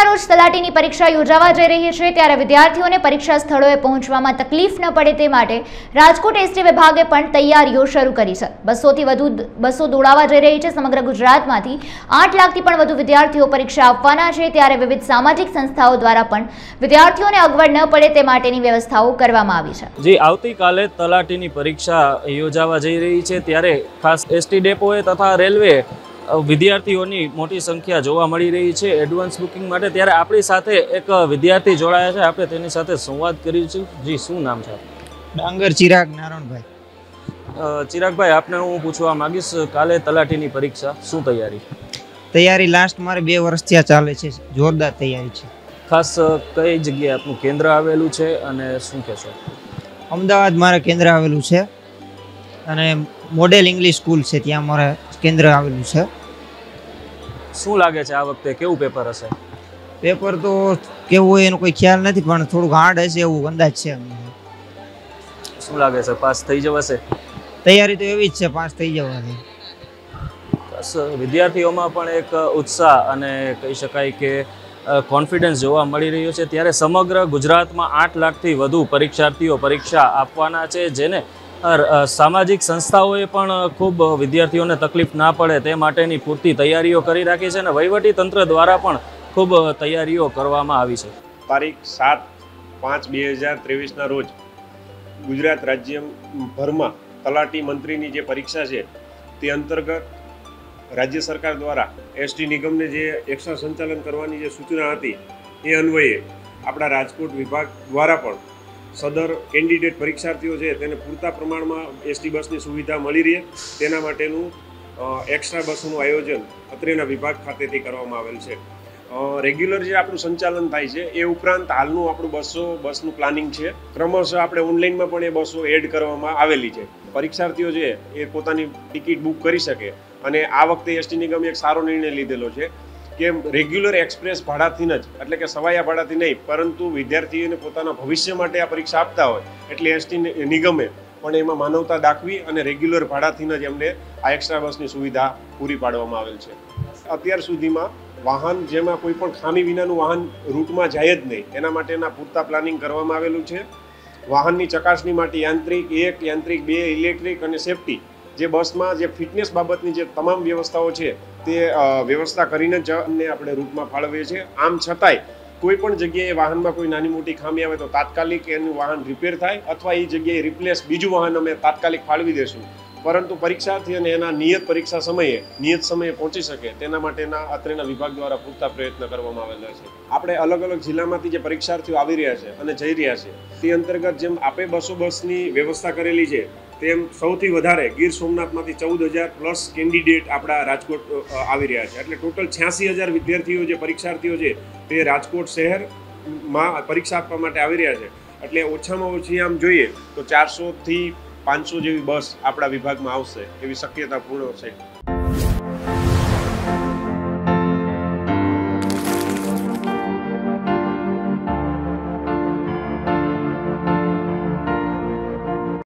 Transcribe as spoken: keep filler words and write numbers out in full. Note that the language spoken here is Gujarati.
રોજ તલાટીની પરીક્ષા યોજાવા જઈ રહી છે ત્યારે વિદ્યાર્થીઓને પરીક્ષા સ્થળોએ પહોંચવામાં તકલીફ ન પડે તે માટે રાજકોટ એસટી વિભાગે પણ તૈયારીઓ શરૂ કરી છે। બસોથી વધુ બસો દોડાવા જઈ રહી છે। સમગ્ર ગુજરાતમાંથી આઠ લાખથી પણ વધુ વિદ્યાર્થીઓ પરીક્ષા આપવાના છે ત્યારે વિવિધ સામાજિક સંસ્થાઓ દ્વારા પણ વિદ્યાર્થીઓને અગવડ ન પડે તે માટેની વ્યવસ્થાઓ કરવામાં આવી છે। જી આવતીકાલે તલાટીની પરીક્ષા યોજાવા જઈ રહી છે ત્યારે ખાસ એસટી ડેપોએ તથા રેલવે વિદ્યાર્થીઓની મોટી સંખ્યા જોવા મળી રહી છે એડવાન્સ બુકિંગ માટે। ત્યારે આપણી સાથે એક વિદ્યાર્થી જોડાયા છે, આપણે તેની સાથે સંવાદ કરીશું। જી શું નામ છે? ડાંગર ચિરાગ નારાયણભાઈ। ચિરાગભાઈ, આપને હું પૂછવા માંગીશ, કાલે તલાટીની પરીક્ષા શું તૈયારી? તૈયારી લાસ્ટ મારે બે વર્ષથી આ ચાલે છે, જોરદાર તૈયારી છે। ખાસ કઈ જગ્યાએ આપનું કેન્દ્ર આવેલું છે અને શું કહેશો? અમદાવાદ મારે કેન્દ્ર આવેલું છે અને મોડેલ ઇંગ્લિશ સ્કૂલ છે, ત્યાં મારે કેન્દ્ર આવેલું છે। શું લાગે છે આ વખતે કેવું પેપર હશે? પેપર તો કેવું હોય એનો કોઈ ખ્યાલ નથી, પણ થોડુંક હાર્ડ હશે એવું અંદાજ છે। શું લાગે છે, પાસ થઈ જવાશે? તૈયારી તો એવી જ છે, પાસ થઈ જવાની। બસ વિદ્યાર્થીઓમાં પણ એક ઉત્સાહ અને કહી શકાય કે કોન્ફિડન્સ જોવા મળી રહ્યો છે। ત્યારે સમગ્ર ગુજરાતમાં આઠ લાખથી વધુ પરીક્ષાર્થીઓ પરીક્ષા આપવાના છે, જેને સામાજિક સંસ્થાઓએ પણ ખૂબ વિદ્યાર્થીઓને તકલીફ ના પડે તે માટેની પૂરતી તૈયારીઓ કરી રાખી છે અને વહીવટી તંત્ર દ્વારા પણ ખૂબ તૈયારીઓ કરવામાં આવી છે। તારીખ સાત પાંચ બે હજાર ત્રેવીસના રોજ ગુજરાત રાજ્યભરમાં તલાટી મંત્રીની જે પરીક્ષા છે તે અંતર્ગત રાજ્ય સરકાર દ્વારા એસટી નિગમને જે એક્સ્ટ્રા સંચાલન કરવાની જે સૂચના હતી એ અન્વયે આપણા રાજકોટ વિભાગ દ્વારા પણ સદર કેન્ડિડેટ પરીક્ષાર્થીઓ છે તેને પૂરતા પ્રમાણમાં એસટી બસની સુવિધા મળી રહે તેના માટેનું એક્સ્ટ્રા બસોનું આયોજન અત્રેના વિભાગ ખાતેથી કરવામાં આવેલ છે। રેગ્યુલર જે આપણું સંચાલન થાય છે એ ઉપરાંત હાલનું આપણું બસો બસનું પ્લાનિંગ છે, ક્રમશઃ આપણે ઓનલાઈનમાં પણ એ બસો એડ કરવામાં આવેલી છે। પરીક્ષાર્થીઓ છે એ પોતાની ટિકિટ બુક કરી શકે અને આ વખતે એસટી નિગમે એક સારો નિર્ણય લીધેલો છે કે રેગ્યુલર એક્સપ્રેસ ભાડાથી જ, એટલે કે સવાયા ભાડાથી નહીં, પરંતુ વિદ્યાર્થીઓને પોતાના ભવિષ્ય માટે આ પરીક્ષા આપતા હોય એટલે એસટી નિગમે પણ એમાં માનવતા દાખવી અને રેગ્યુલર ભાડાથી જ એમને આ એક્સ્ટ્રા બસની સુવિધા પૂરી પાડવામાં આવેલ છે। અત્યાર સુધીમાં વાહન જેમાં કોઈ પણ ખામી વિનાનું વાહન રૂટમાં જાય જ નહીં એના માટેના પૂરતા પ્લાનિંગ કરવામાં આવેલું છે। વાહનની ચકાસણી માટે યાંત્રિક એક, યાંત્રિક બે, ઇલેક્ટ્રિક અને સેફટી જે બસમાં જે ફિટનેસ બાબતની જે તમામ વ્યવસ્થાઓ છે તે વ્યવસ્થા કરીને જ અમને આપણે રૂટમાં ફાળવીએ છીએ। આમ છતાંય કોઈ પણ જગ્યાએ વાહનમાં કોઈ નાની મોટી ખામી આવે તો તાત્કાલિક એનું વાહન રિપેર થાય અથવા એ જગ્યાએ રિપ્લેસ બીજું વાહન અમે તાત્કાલિક ફાળવી દેશું, પરંતુ પરીક્ષાર્થી અને એના નિયત પરીક્ષા સમયે નિયત સમયે પહોંચી શકે તેના માટેના અત્રેના વિભાગ દ્વારા પૂરતા પ્રયત્ન કરવામાં આવેલા છે। આપણે અલગ અલગ જિલ્લામાંથી જે પરીક્ષાર્થીઓ આવી રહ્યા છે અને જઈ રહ્યા છે તે અંતર્ગત જેમ આપે બસો બસની વ્યવસ્થા કરેલી છે તેમ સૌથી વધારે ગીર સોમનાથમાંથી ચૌદ હજાર પ્લસ કેન્ડિડેટ આપણા રાજકોટ આવી રહ્યા છે, એટલે ટોટલ છ્યાસી હજાર વિદ્યાર્થીઓ જે પરીક્ષાર્થીઓ છે તે રાજકોટ શહેરમાં પરીક્ષા આપવા માટે આવી રહ્યા છે। એટલે ઓછામાં ઓછી આમ જોઈએ તો ચારસોથી પાંચસો જેવી બસ આપણા વિભાગમાં આવશે એવી શક્યતા પૂર્ણ છે।